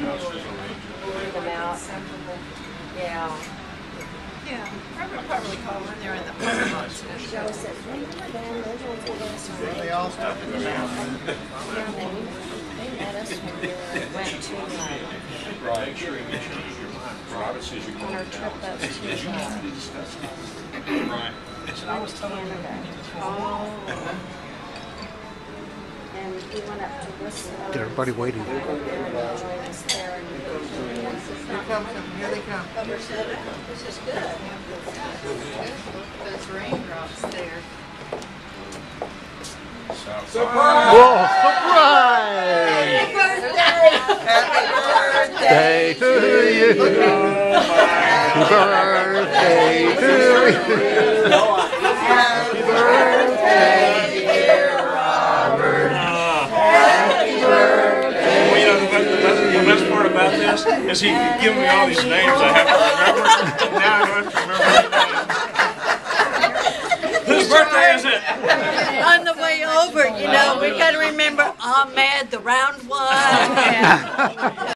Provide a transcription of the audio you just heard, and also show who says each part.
Speaker 1: them out. Yeah.
Speaker 2: Yeah, I would probably call when they're in the parking lot.
Speaker 1: Joe said, remember Dan, those ones we last time.
Speaker 3: They all stopped at the mountain.
Speaker 1: Yeah, they met us when we went to,
Speaker 4: Right, sure, you mentioned your mind. Robert says you're
Speaker 1: on
Speaker 4: going
Speaker 1: our
Speaker 4: down.
Speaker 1: trip up to,
Speaker 4: Right.
Speaker 1: Canada. Oh. And we went up to Whistler.
Speaker 5: Get everybody waiting.
Speaker 3: Here they come.
Speaker 2: This is good. Those raindrops there.
Speaker 3: Surprise!
Speaker 5: Whoa, surprise!
Speaker 3: Happy birthday!
Speaker 5: Day to you. Happy birthday to you. Happy birthday, dear Robert. Happy birthday.
Speaker 4: Well, you know, the best part about this is he giving me all these names I have to remember. Now I don't have to remember any names. Whose birthday is it?
Speaker 2: On the way over, you know, we got to remember Ahmed, the round one.